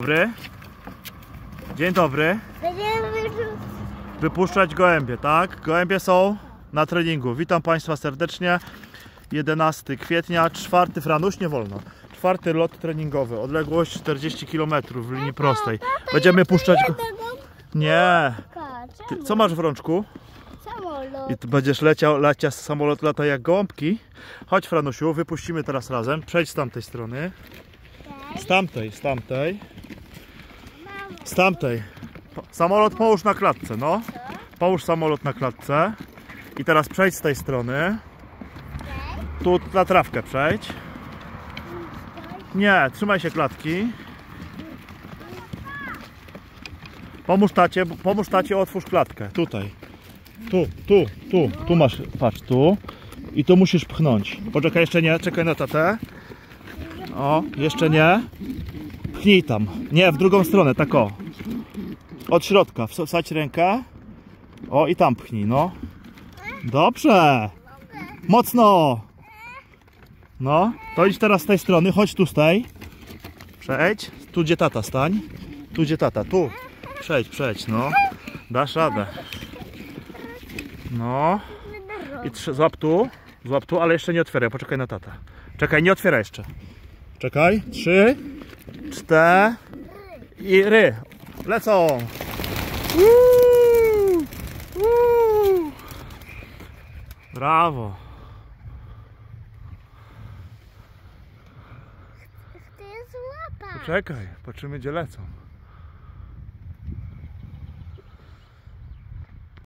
Dobry. Dzień dobry. Będziemy Wypuszczać gołębie, tak? Gołębie są na treningu. Witam Państwa serdecznie. 11 kwietnia, 4 Franuś, nie wolno. 4 lot treningowy, odległość 40 km w linii prostej. Będziemy puszczać go. Nie. Co masz w rączku? samolot. I ty będziesz leciał, samolot lata jak gołąbki. Chodź, Franusiu, wypuścimy teraz razem. Przejdź z tamtej strony. Z tamtej. Z tamtej. Samolot połóż na klatce, no. Połóż samolot na klatce. I teraz przejdź z tej strony. Tu na trawkę przejdź. Nie, trzymaj się klatki. Pomóż tacie, otwórz klatkę. Tutaj. Tu masz, patrz, tu. I tu musisz pchnąć. Poczekaj, jeszcze nie, czekaj na tatę. O, jeszcze nie. Pchnij tam. Nie, w drugą stronę, tak o. Od środka, wsadź rękę. O, i tam pchnij, no. Dobrze. Mocno. No, to idź teraz z tej strony, chodź tu z tej. Przejdź. Tu gdzie tata stań. Tu gdzie tata, tu. Przejdź, no. Dasz radę. No. I złap tu, ale jeszcze nie otwieraj, poczekaj na tata. Czekaj, nie otwieraj jeszcze. Czekaj, 3, 4 i ry. Lecą. Brawo. Chcę złapać. Poczekaj, patrzymy gdzie lecą.